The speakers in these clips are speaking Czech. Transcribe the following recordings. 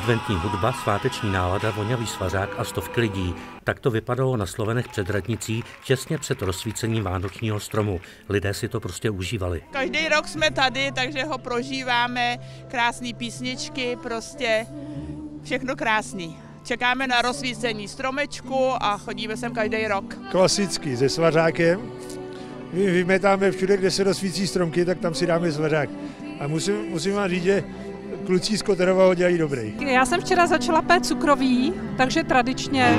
Adventní hudba, sváteční nálada, vonavý svařák a stovky lidí. Tak to vypadalo na Slovenech před radnicí těsně před rozsvícením vánočního stromu. Lidé si to prostě užívali. Každý rok jsme tady, takže ho prožíváme. Krásné písničky, prostě všechno krásný. Čekáme na rozsvícení stromečku a chodíme sem každý rok. Klasicky se svařákem. My vymetáme všude, kde se rozsvící stromky, tak tam si dáme svařák. A musím vám říct, že kluci z Koterova ho dělají dobrý. Já jsem včera začala pét cukroví, takže tradičně.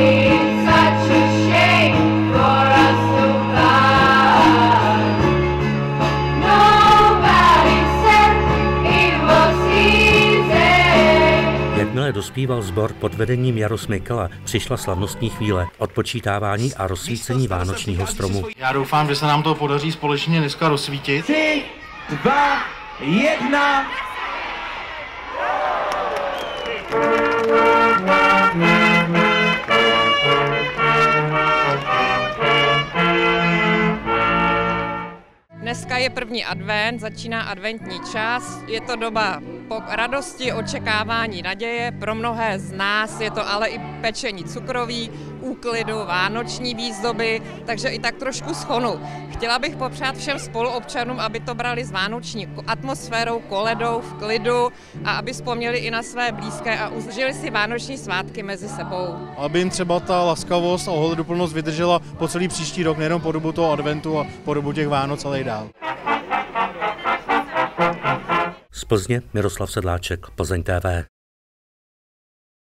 Jakmile dospíval sbor pod vedením Jarosmykala, přišla slavnostní chvíle, odpočítávání a rozsvícení vánočního stromu. Já doufám, že se nám to podaří společně dneska rozsvítit. 3, 2, 1. Dneska je první advent, začíná adventní čas, je to doba radosti, očekávání, naděje, pro mnohé z nás je to ale i pečení cukroví, úklidu, vánoční výzdoby, takže i tak trošku schonu. Chtěla bych popřát všem spoluobčanům, aby to brali s vánoční atmosférou, koledou, v klidu a aby vzpomněli i na své blízké a užili si vánoční svátky mezi sebou. Aby jim třeba ta laskavost a ohleduplnost vydržela po celý příští rok, nejenom po dobu toho adventu a po dobu těch Vánoc, ale i dál. Z Plzně Miroslav Sedláček, Plzeň TV.